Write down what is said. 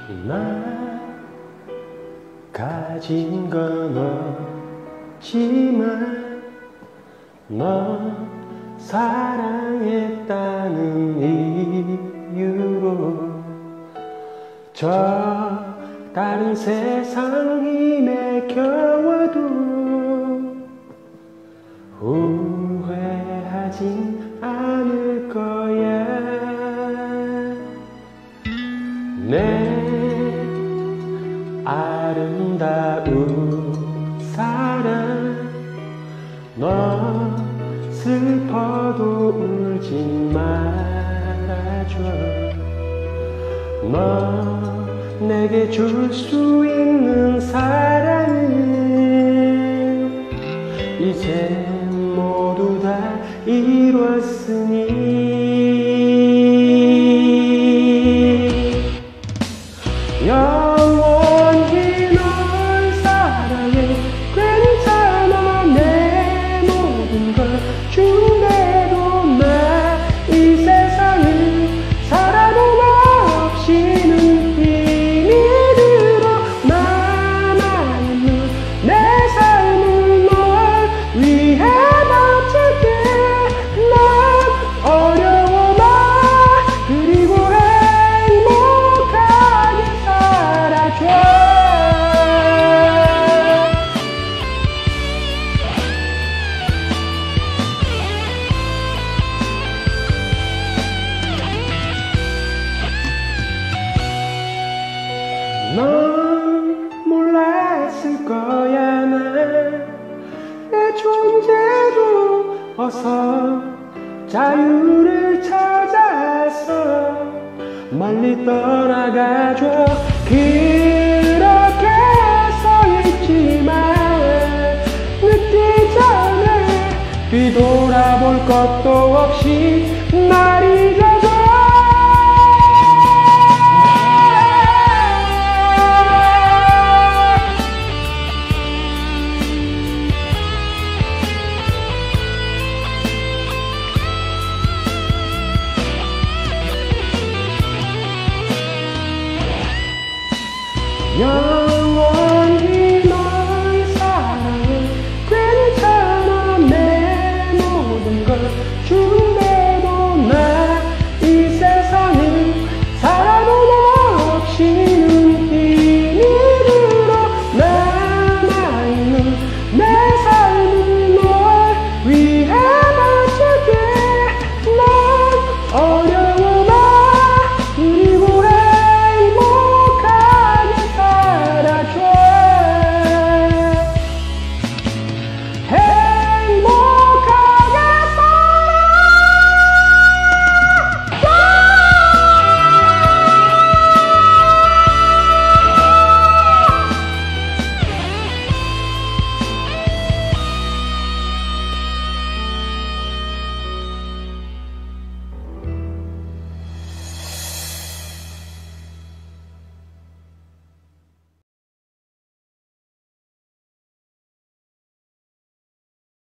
나 가진 건 없지만 넌 사랑했다는 이유로 저 다른 세상 힘에 겨워도 후회하진 않을 거야. 내 아름다운 사랑, 너 슬퍼도 울지 말아줘. 너 내게 줄 수 있는 사랑은 이제 모두 다 이뤘으니 영원히 널 사랑해. 괜찮아, 내 모든 걸 준대도 나 이 세상을 살아도 너 없이는 힘이 들어. 나만 있는 내 삶을 널 위해 바칠게. 난 어려워만 그리고 행복하게 살아줘. 넌 몰랐을 거야. 내 존재도 어서 자유를 찾아서 멀리 떠나가줘. 그렇게 서 있지만 늦기 전에 뒤돌아볼 것도 없이 날 잊어줘. 야